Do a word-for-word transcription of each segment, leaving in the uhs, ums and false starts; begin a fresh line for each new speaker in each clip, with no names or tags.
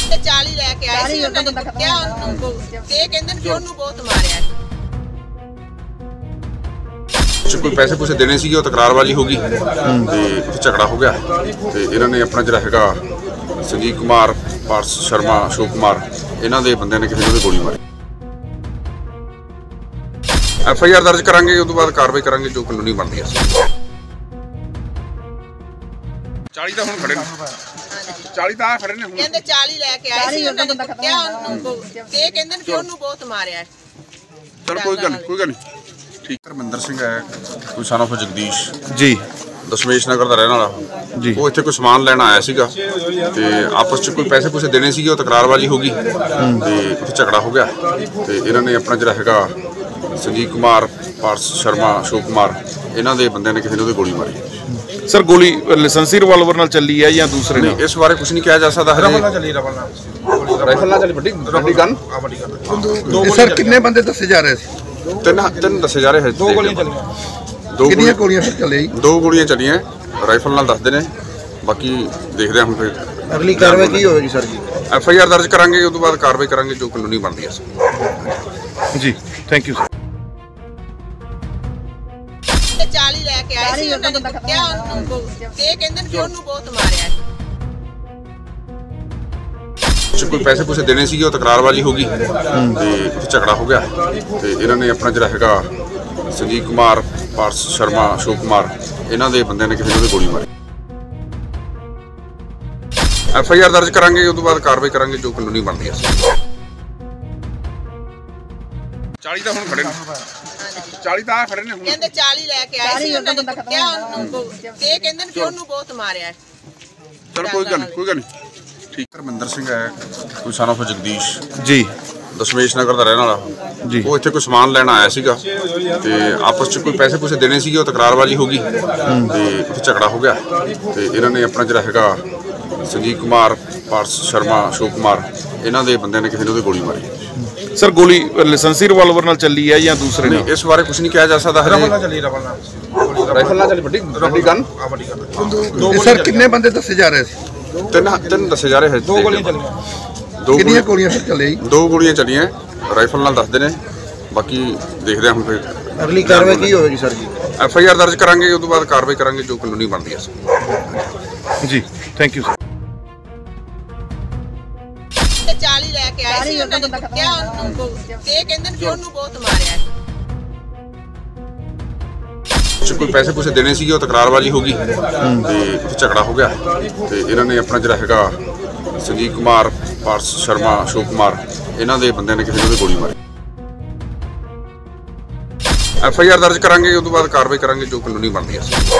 ਤੇ ਚਾਲੀ ਲੈ ਕੇ ਆਏ ਸੀ ਉਹਨਾਂ ਨੇ ਕੁੱਟਿਆ ਉਹਨੂੰ ਤੇ ਕਹਿੰਦੇ ਨੇ ਕਿ ਉਹਨੂੰ ਬਹੁਤ ਮਾਰਿਆ।
ਕੋਈ ਪੈਸੇ ਪੂਸੇ ਦੇਣੇ ਸੀਗੇ, ਉਹ ਤਕਰਾਰਬਾਜ਼ੀ ਹੋ ਗਈ ਤੇ ਉੱਥੇ ਝਗੜਾ ਹੋ ਗਿਆ ਤੇ ਇਹਨਾਂ ਨੇ ਆਪਣਾ ਜਿਹੜਾ ਹੈਗਾ ਸੰਜੀਵ ਕੁਮਾਰ, ਪਾਰਸ ਸ਼ਰਮਾ, ਅਸ਼ੋਕ ਕੁਮਾਰ, ਇਹਨਾਂ ਦੇ ਬੰਦਿਆਂ ਨੇ ਕਿਸੇ ਨੂੰ ਗੋਲੀ ਮਾਰੀ। ਐਫ ਆਈ ਆਰ ਦਰਜ ਕਰਾਂਗੇ, ਉਸ ਤੋਂ ਬਾਅਦ ਕਾਰਵਾਈ ਕਰਾਂਗੇ ਜੋ ਕਾਨੂੰਨੀ ਬਣਦੀ ਹੈ। ਚਾਲੀ ਤਾਂ ਹੁਣ ਖੜੇ ਨੇ, ਚਾਲੀ ਤਾਂ ਆ ਖੜੇ ਨੇ ਹੁਣ।
ਕਹਿੰਦੇ ਚਾਲੀ ਲੈ ਕੇ ਆਏ ਸੀ ਉਹਨਾਂ ਨੇ ਕੁੱਟਿਆ ਉਹਨੂੰ ਤੇ ਕਹਿੰਦੇ ਨੇ ਕਿ ਉਹਨੂੰ ਬਹੁਤ ਮਾਰਿਆ।
ਚਲ ਕੋਈ ਗੱਲ ਕੋਈ ਗੱਲ ਨਹੀਂ ਠੀਕ। ਧਰਮਿੰਦਰ ਸਿੰਘ ਹੈ ਕੋਈ son of ਜਗਦੀਸ਼
ਜੀ,
ਦਸ਼ਮੇਸ਼ ਨਗਰ ਦਾ ਰਹਿਣ ਵਾਲਾ
ਜੀ।
ਉਹ ਇੱਥੇ ਕੋਈ ਸਮਾਨ ਲੈਣ ਆਇਆ ਸੀਗਾ ਤੇ ਆਪਸ ਚ ਕੋਈ ਪੈਸੇ ਪੂਸੇ ਦੇਣੇ ਸੀਗੇ, ਉਹ ਤਕਰਾਰਬਾਜ਼ੀ ਹੋ ਗਈ ਤੇ ਉੱਥੇ ਝਗੜਾ ਹੋ ਗਿਆ ਤੇ ਇਹਨਾਂ ਨੇ ਆਪਣਾ ਜਿਹੜਾ ਹੈਗਾ ਸੰਜੀਵ ਕੁਮਾਰ, ਪਾਰਸ ਸ਼ਰਮਾ, ਅਸ਼ੋਕ ਕੁਮਾਰ, ਇਹਨਾਂ ਦੇ ਬੰਦਿਆਂ ਨੇ ਕਿਸੇ ਨੂੰ ਗੋਲੀ ਮਾਰੀ।
ਸਰ ਗੋਲੀ ਲਾਇਸੈਂਸੀ ਰਿਵਾਲਵਰ ਨਾਲ ਚੱਲੀ ਹੈ ਜਾਂ ਦੂਸਰੇ ਨਾਲ?
ਇਸ ਬਾਰੇ ਕੁਝ ਨਹੀਂ ਕਿਹਾ ਜਾ ਸਕਦਾ। ਰਾਈਫਲ ਨਾਲ ਚੱਲੀ, ਰਾਈਫਲ ਨਾਲ ਚੱਲੀ, ਵੱਡੀ ਵੱਡੀ ਗਨ।
ਸਰ ਕਿੰਨੇ ਬੰਦੇ ਦੱਸੇ ਜਾ ਰਹੇ ਸੀ?
ਤਿੰਨ ਤਿੰਨ ਦੱਸੇ ਜਾ ਰਹੇ ਹੈ।
ਦੋ ਗੋਲੀਆਂ ਚੱਲੀਆਂ।
ਦੋ
ਕਿੰਨੀਆਂ ਗੋਲੀਆਂ ਫਿਰ ਚੱਲੇ ਜੀ?
ਦੋ ਗੋਲੀਆਂ ਚੱਲੀਆਂ, ਰਾਈਫਲ ਨਾਲ ਦੱਸਦੇ ਨੇ, ਬਾਕੀ ਦੇਖਦੇ ਹਾਂ ਹੁਣ ਫਿਰ
ਅਗਲੀ ਕਾਰਵਾਈ ਕੀ ਹੋਵੇਗੀ ਸਰ ਜੀ?
ਐਫ ਆਈ ਆਰ ਦਰਜ ਕਰਾਂਗੇ, ਉਸ ਤੋਂ ਬਾਅਦ ਕਾਰਵਾਈ ਕਰਾਂਗੇ ਜੋ ਕਾਨੂੰਨੀ ਬਣਦੀ ਹੈ।
ਜੀ, ਥੈਂਕ ਯੂ ਸਰ।
ਤੇ ਚਾਲੀ ਲੈ ਕੇ ਆਏ ਸੀ ਉਹਨਾਂ ਨੇ ਕੁੱਟਿਆ ਉਹਨੂੰ ਤੇ ਕਹਿੰਦੇ ਨੇ ਕਿ ਉਹਨੂੰ ਬਹੁਤ ਮਾਰਿਆ।
ਕੋਈ ਪੈਸੇ ਪੂਸੇ ਦੇਣੇ ਸੀਗੇ, ਉਹ ਤਕਰਾਰਬਾਜ਼ੀ ਹੋ ਗਈ ਤੇ ਉੱਥੇ ਝਗੜਾ ਹੋ ਗਿਆ ਤੇ ਇਹਨਾਂ ਨੇ ਆਪਣਾ ਜਿਹੜਾ ਹੈਗਾ ਸੰਜੀਵ ਕੁਮਾਰ, ਪਾਰਸ ਸ਼ਰਮਾ, ਅਸ਼ੋਕ ਕੁਮਾਰ, ਇਹਨਾਂ ਦੇ ਬੰਦਿਆਂ ਨੇ ਕਿਸੇ ਨੂੰ ਗੋਲੀ ਮਾਰੀ। ਐਫ ਆਈ ਆਰ ਦਰਜ ਕਰਾਂਗੇ, ਉਸ ਤੋਂ ਬਾਅਦ ਕਾਰਵਾਈ ਕਰਾਂਗੇ ਜੋ ਕਾਨੂੰਨੀ ਬਣਦੀ ਹੈ। ਚਾਲੀ ਤਾਂ ਹੁਣ ਖੜੇ ਨੇ, ਚਾਲੀ ਤਾਂ ਆ ਖੜੇ ਨੇ ਹੁਣ।
ਕਹਿੰਦੇ ਚਾਲੀ ਲੈ ਕੇ ਆਏ ਸੀ ਉਹਨਾਂ ਨੇ ਕੁੱਟਿਆ ਉਹਨੂੰ ਤੇ ਕਹਿੰਦੇ ਨੇ ਕਿ ਉਹਨੂੰ ਬਹੁਤ ਮਾਰਿਆ।
ਚਲ ਕੋਈ ਗੱਲ ਕੋਈ ਗੱਲ ਨਹੀਂ ਠੀਕ। ਧਰਮਿੰਦਰ ਸਿੰਘ ਹੈ ਕੋਈ son of ਜਗਦੀਸ਼
ਜੀ,
ਦਸ਼ਮੇਸ਼ ਨਗਰ ਦਾ ਰਹਿਣ ਵਾਲਾ
ਜੀ।
ਉਹ ਇੱਥੇ ਕੋਈ ਸਮਾਨ ਲੈਣ ਆਇਆ ਸੀਗਾ ਤੇ ਆਪਸ ਚ ਕੋਈ ਪੈਸੇ ਪੂਸੇ ਦੇਣੇ ਸੀਗੇ, ਉਹ ਤਕਰਾਰਬਾਜ਼ੀ ਹੋ ਗਈ ਤੇ ਉੱਥੇ ਝਗੜਾ ਹੋ ਗਿਆ ਤੇ ਇਹਨਾਂ ਨੇ ਆਪਣਾ ਜਿਹੜਾ ਹੈਗਾ ਸੰਜੀਵ ਕੁਮਾਰ, ਪਾਰਸ ਸ਼ਰਮਾ, ਅਸ਼ੋਕ ਕੁਮਾਰ, ਇਹਨਾਂ ਦੇ ਬੰਦਿਆਂ ਨੇ ਕਿਸੇ ਨੂੰ ਗੋਲੀ ਮਾਰੀ।
ਸਰ ਗੋਲੀ ਲਾਇਸੈਂਸੀ ਰਿਵਾਲਵਰ ਨਾਲ ਚੱਲੀ ਹੈ ਜਾਂ ਦੂਸਰੇ ਨਾਲ?
ਇਸ ਬਾਰੇ ਕੁਝ ਨਹੀਂ ਕਿਹਾ ਜਾ ਸਕਦਾ।
ਰਾਈਫਲ ਨਾਲ ਚੱਲੀ, ਰਾਈਫਲ ਨਾਲ
ਰਾਈਫਲ ਨਾਲ ਚੱਲੀ, ਵੱਡੀ ਵੱਡੀ ਗਨ।
ਸਰ ਕਿੰਨੇ ਬੰਦੇ ਦੱਸੇ ਜਾ ਰਹੇ ਸੀ?
ਤਿੰਨ ਤਿੰਨ ਦੱਸੇ ਜਾ ਰਹੇ ਹੈ।
ਦੋ ਗੋਲੀਆਂ ਚੱਲੀਆਂ।
ਦੋ
ਕਿੰਨੀਆਂ ਗੋਲੀਆਂ ਫਿਰ ਚੱਲੇ ਜੀ?
ਦੋ ਗੋਲੀਆਂ ਚੱਲੀਆਂ, ਰਾਈਫਲ ਨਾਲ ਦੱਸਦੇ ਨੇ, ਬਾਕੀ ਦੇਖਦੇ ਹਾਂ ਹੁਣ ਫਿਰ
ਅਗਲੀ ਕਾਰਵਾਈ ਕੀ ਹੋਵੇਗੀ ਸਰ ਜੀ?
ਐਫ ਆਈ ਆਰ ਦਰਜ ਕਰਾਂਗੇ, ਉਸ ਤੋਂ ਬਾਅਦ ਕਾਰਵਾਈ ਕਰਾਂਗੇ ਜੋ ਕਾਨੂੰਨੀ ਬਣਦੀ ਹੈ।
ਜੀ, ਥੈਂਕ ਯੂ ਸਰ।
ਤੇ ਚਾਲੀ ਲੈ ਕੇ ਆਏ ਸੀ ਉਹਨਾਂ ਨੇ ਕੁੱਟਿਆ ਉਹਨੂੰ ਤੇ ਕਹਿੰਦੇ ਨੇ ਕਿ ਉਹਨੂੰ ਬਹੁਤ ਮਾਰਿਆ।
ਕੋਈ ਪੈਸੇ ਪੂਸੇ ਦੇਣੇ ਸੀਗੇ, ਉਹ ਤਕਰਾਰਬਾਜ਼ੀ ਹੋ ਗਈ ਤੇ ਉੱਥੇ ਝਗੜਾ ਹੋ ਗਿਆ ਤੇ ਇਹਨਾਂ ਨੇ ਆਪਣਾ ਜਿਹੜਾ ਹੈਗਾ ਸੰਜੀਵ ਕੁਮਾਰ, ਪਾਰਸ ਸ਼ਰਮਾ, ਅਸ਼ੋਕ ਕੁਮਾਰ, ਇਹਨਾਂ ਦੇ ਬੰਦਿਆਂ ਨੇ ਕਿਸੇ ਨੂੰ ਗੋਲੀ ਮਾਰੀ। ਐਫ ਆਈ ਆਰ ਦਰਜ ਕਰਾਂਗੇ, ਉਸ ਤੋਂ ਬਾਅਦ ਕਾਰਵਾਈ ਕਰਾਂਗੇ ਜੋ ਕਾਨੂੰਨੀ ਬਣਦੀ ਹੈ।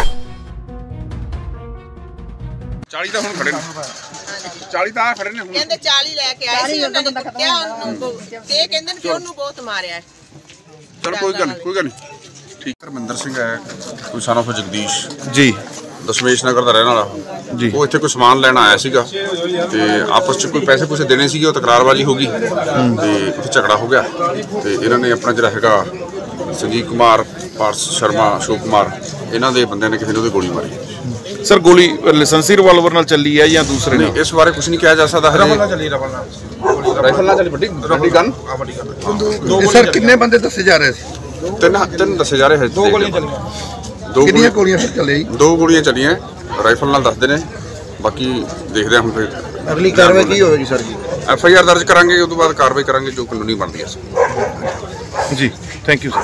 ਚਾਲੀ ਤਾਂ ਹੁਣ ਖੜੇ ਨੇ, ਚਾਲੀ ਤਾਂ ਆ ਖੜੇ ਨੇ ਹੁਣ।
ਕਹਿੰਦੇ ਚਾਲੀ ਲੈ ਕੇ ਆਏ ਸੀ ਉਹਨਾਂ ਨੇ ਕੁੱਟਿਆ ਉਹਨੂੰ ਤੇ ਕਹਿੰਦੇ ਨੇ ਕਿ ਉਹਨੂੰ ਬਹੁਤ ਮਾਰਿਆ।
ਚਲ ਕੋਈ ਗੱਲ ਕੋਈ ਗੱਲ ਨਹੀਂ ਠੀਕ। ਧਰਮਿੰਦਰ ਸਿੰਘ ਹੈ ਕੋਈ son of ਜਗਦੀਸ਼
ਜੀ,
ਦਸ਼ਮੇਸ਼ ਨਗਰ ਦਾ ਰਹਿਣ ਵਾਲਾ
ਜੀ।
ਉਹ ਇੱਥੇ ਕੋਈ ਸਮਾਨ ਲੈਣ ਆਇਆ ਸੀਗਾ ਤੇ ਆਪਸ ਚ ਕੋਈ ਪੈਸੇ ਪੂਸੇ ਦੇਣੇ ਸੀਗੇ, ਉਹ ਤਕਰਾਰਬਾਜ਼ੀ ਹੋ ਗਈ ਤੇ ਉੱਥੇ ਝਗੜਾ ਹੋ ਗਿਆ ਤੇ ਇਹਨਾਂ ਨੇ ਆਪਣਾ ਜਿਹੜਾ ਹੈਗਾ ਸੰਜੀਵ ਕੁਮਾਰ, ਪਾਰਸ ਸ਼ਰਮਾ, ਅਸ਼ੋਕ ਕੁਮਾਰ, ਇਹਨਾਂ ਦੇ ਬੰਦਿਆਂ ਨੇ ਕਿਸੇ ਨੂੰ ਗੋਲੀ ਮਾਰੀ।
ਸਰ ਗੋਲੀ ਲਾਇਸੈਂਸੀ ਰਿਵਾਲਵਰ ਨਾਲ ਚੱਲੀ ਹੈ ਜਾਂ ਦੂਸਰੇ ਨਾਲ?
ਇਸ ਬਾਰੇ ਕੁਝ ਨਹੀਂ ਕਿਹਾ ਜਾ ਸਕਦਾ।
ਰਾਈਫਲ ਨਾਲ ਚੱਲੀ, ਰਾਈਫਲ ਨਾਲ
ਰਾਈਫਲ ਨਾਲ ਚੱਲੀ, ਵੱਡੀ ਵੱਡੀ ਗਨ।
ਸਰ ਕਿੰਨੇ ਬੰਦੇ ਦੱਸੇ ਜਾ ਰਹੇ ਸੀ?
ਤਿੰਨ ਤਿੰਨ ਦੱਸੇ ਜਾ ਰਹੇ ਹੈ।
ਦੋ ਗੋਲੀਆਂ ਚੱਲੀਆਂ।
ਦੋ
ਕਿੰਨੀਆਂ ਗੋਲੀਆਂ ਫਿਰ ਚੱਲੇ ਜੀ?
ਦੋ ਗੋਲੀਆਂ ਚੱਲੀਆਂ, ਰਾਈਫਲ ਨਾਲ ਦੱਸਦੇ ਨੇ, ਬਾਕੀ ਦੇਖਦੇ ਹਾਂ ਹੁਣ ਫਿਰ
ਅਗਲੀ ਕਾਰਵਾਈ ਕੀ ਹੋਵੇਗੀ ਸਰ ਜੀ?
ਐਫ ਆਈ ਆਰ ਦਰਜ ਕਰਾਂਗੇ, ਉਸ ਤੋਂ ਬਾਅਦ ਕਾਰਵਾਈ ਕਰਾਂਗੇ ਜੋ ਕਾਨੂੰਨੀ ਬਣਦੀ ਹੈ।
ਜੀ, ਥੈਂਕ ਯੂ ਸਰ।